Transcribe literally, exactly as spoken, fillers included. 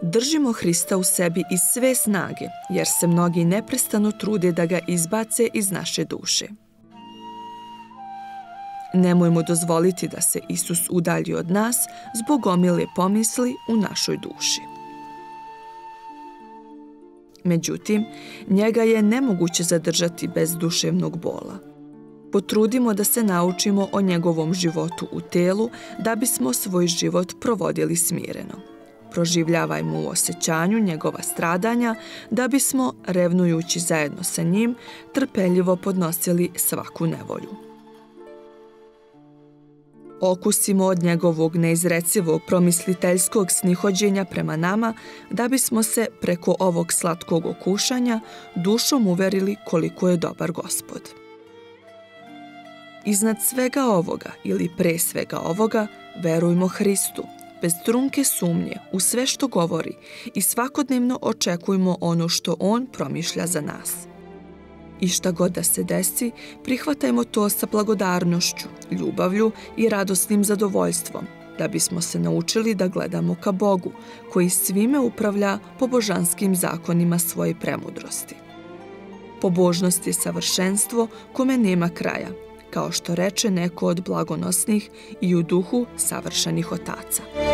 Držimo Hrista u sebi iz sve snage, jer se mnogi neprestano trude da ga izbace iz naše duše. Nemojmo dozvoliti da se Isus udalji od nas zbog gomile pomisli u našoj duši. Međutim, njega je nemoguće zadržati bez duševnog bola. Potrudimo da se naučimo o njegovom životu u telu da bismo svoj život provodili smireno. Proživljavajmo u osjećanju njegova stradanja da bismo, revnujući zajedno sa njim, trpeljivo podnosili svaku nevolju. Okusimo od njegovog neizrecivog promisliteljskog snihođenja prema nama da bismo se preko ovog slatkog okušanja dušom uverili koliko je dobar Gospod. Iznad svega ovoga ili pre svega ovoga verujmo Hristu, bez trunke sumnje u sve što govori i svakodnevno očekujmo ono što On promišlja za nas. I šta god da se desi, prihvatajmo to sa blagodarnošću, ljubavlju i radosnim zadovoljstvom, da bismo se naučili da gledamo ka Bogu, koji svime upravlja po božanskim zakonima svoje premudrosti. Pobožnost je savršenstvo kome nema kraja, kao što reče neko od blagonosnih i u duhu savršenih otaca.